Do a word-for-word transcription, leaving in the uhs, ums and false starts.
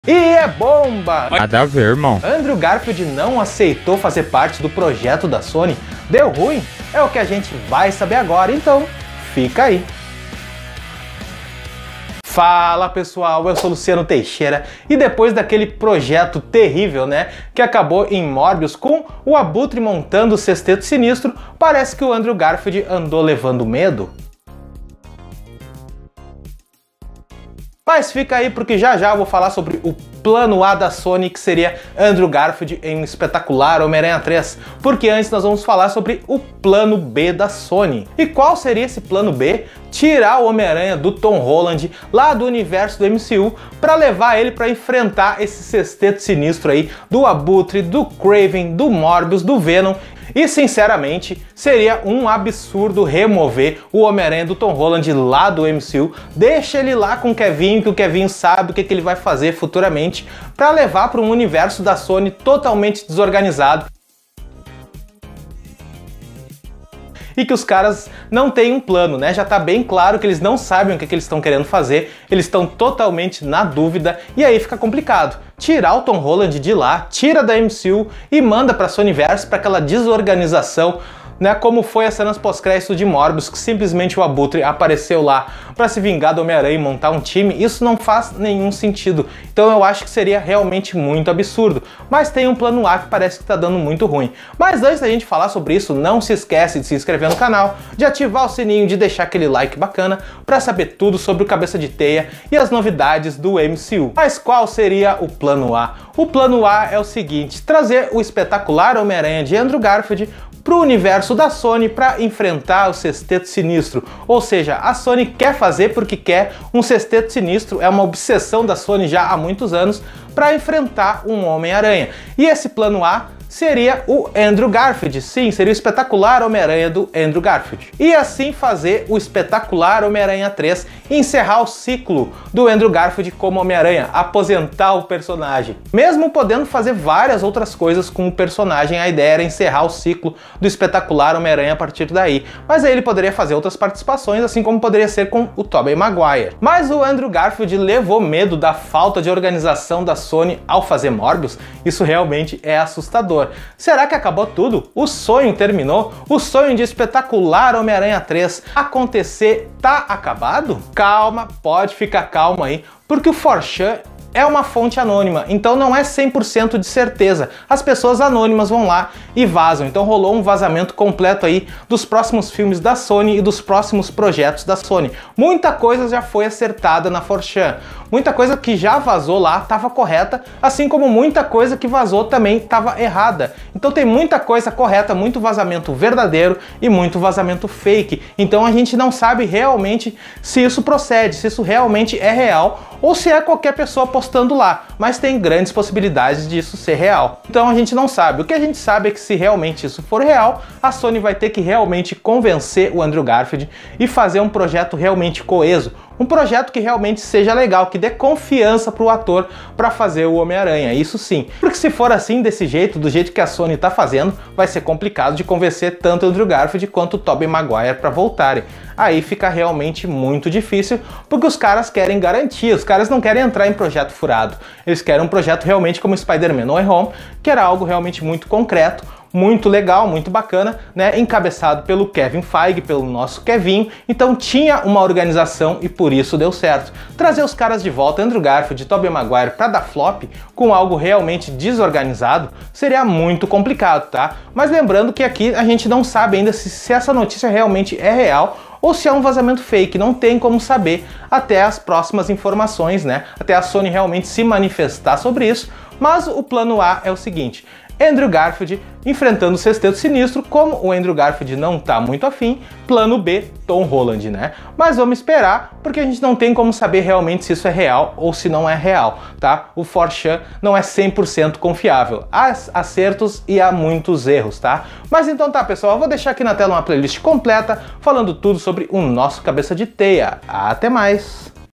E é bomba! Nada a ver, irmão. Andrew Garfield não aceitou fazer parte do projeto da Sony? Deu ruim? É o que a gente vai saber agora, então fica aí. Fala pessoal, eu sou Luciano Teixeira e depois daquele projeto terrível, né, que acabou em Morbius com o Abutre montando o Sexteto Sinistro, parece que o Andrew Garfield andou levando medo. Mas fica aí porque já já eu vou falar sobre o plano A da Sony, que seria Andrew Garfield em um espetacular Homem-Aranha três, porque antes nós vamos falar sobre o plano B da Sony. E qual seria esse plano B? Tirar o Homem-Aranha do Tom Holland, lá do universo do M C U, para levar ele para enfrentar esse Sexteto Sinistro aí, do Abutre, do Kraven, do Morbius, do Venom. E sinceramente, seria um absurdo remover o Homem-Aranha do Tom Holland lá do M C U, deixa ele lá com o Kevinho, que o Kevinho sabe o que, que ele vai fazer futuramente, para levar para um universo da Sony totalmente desorganizado. E que os caras não têm um plano, né? Já tá bem claro que eles não sabem o que, que eles estão querendo fazer, eles estão totalmente na dúvida, e aí fica complicado. Tirar o Tom Holland de lá, tira da M C U e manda pra Sonyverse, para aquela desorganização, né, como foi as cenas pós-crédito de Morbius, que simplesmente o Abutre apareceu lá para se vingar do Homem-Aranha e montar um time. Isso não faz nenhum sentido, então eu acho que seria realmente muito absurdo, mas tem um plano A que parece que tá dando muito ruim. Mas antes da gente falar sobre isso, não se esquece de se inscrever no canal, de ativar o sininho, de deixar aquele like bacana para saber tudo sobre o Cabeça de Teia e as novidades do M C U. Mas qual seria o plano A? O plano A é o seguinte: trazer o espetacular Homem-Aranha de Andrew Garfield para o universo da Sony para enfrentar o Sexteto Sinistro. Ou seja, a Sony quer fazer porque quer um Sexteto Sinistro, é uma obsessão da Sony já há muitos anos, para enfrentar um Homem-Aranha. E esse plano A seria o Andrew Garfield, sim, seria o espetacular Homem-Aranha do Andrew Garfield. E assim fazer o espetacular Homem-Aranha três e encerrar o ciclo do Andrew Garfield como Homem-Aranha, aposentar o personagem. Mesmo podendo fazer várias outras coisas com o personagem, a ideia era encerrar o ciclo do espetacular Homem-Aranha a partir daí. Mas aí ele poderia fazer outras participações, assim como poderia ser com o Tobey Maguire. Mas o Andrew Garfield levou medo da falta de organização da Sony ao fazer Morbius. Isso realmente é assustador. Será que acabou tudo? O sonho terminou? O sonho de espetacular Homem-Aranha três acontecer tá acabado? Calma, pode ficar calmo aí, porque o quatro chan é uma fonte anônima, então não é cem por cento de certeza. As pessoas anônimas vão lá e vazam, então rolou um vazamento completo aí dos próximos filmes da Sony e dos próximos projetos da Sony. Muita coisa já foi acertada na quatro chan, muita coisa que já vazou lá estava correta, assim como muita coisa que vazou também estava errada. Então tem muita coisa correta, muito vazamento verdadeiro e muito vazamento fake. Então a gente não sabe realmente se isso procede, se isso realmente é real ou se é qualquer pessoa postando lá, mas tem grandes possibilidades disso ser real. Então a gente não sabe. O que a gente sabe é que se realmente isso for real, a Sony vai ter que realmente convencer o Andrew Garfield e fazer um projeto realmente coeso, um projeto que realmente seja legal, que dê confiança para o ator para fazer o Homem-Aranha, isso sim. Porque se for assim, desse jeito, do jeito que a Sony está fazendo, vai ser complicado de convencer tanto o Andrew Garfield quanto o Tobey Maguire para voltarem. Aí fica realmente muito difícil, porque os caras querem garantia, os caras não querem entrar em projeto furado. Eles querem um projeto realmente como Spider-Man No Way Home, que era algo realmente muito concreto, muito legal, muito bacana, né? Encabeçado pelo Kevin Feige, pelo nosso Kevinho, então tinha uma organização e por isso deu certo. Trazer os caras de volta, Andrew Garfield e Tobey Maguire, para dar flop com algo realmente desorganizado seria muito complicado, tá? Mas lembrando que aqui a gente não sabe ainda se, se essa notícia realmente é real ou se é um vazamento fake, não tem como saber até as próximas informações, né? Até a Sony realmente se manifestar sobre isso, mas o plano A é o seguinte: Andrew Garfield enfrentando o Sexteto Sinistro. Como o Andrew Garfield não tá muito afim, plano B, Tom Holland, né? Mas vamos esperar, porque a gente não tem como saber realmente se isso é real ou se não é real, tá? O quatro chan não é cem por cento confiável. Há acertos e há muitos erros, tá? Mas então tá, pessoal, eu vou deixar aqui na tela uma playlist completa falando tudo sobre o nosso Cabeça de Teia. Até mais!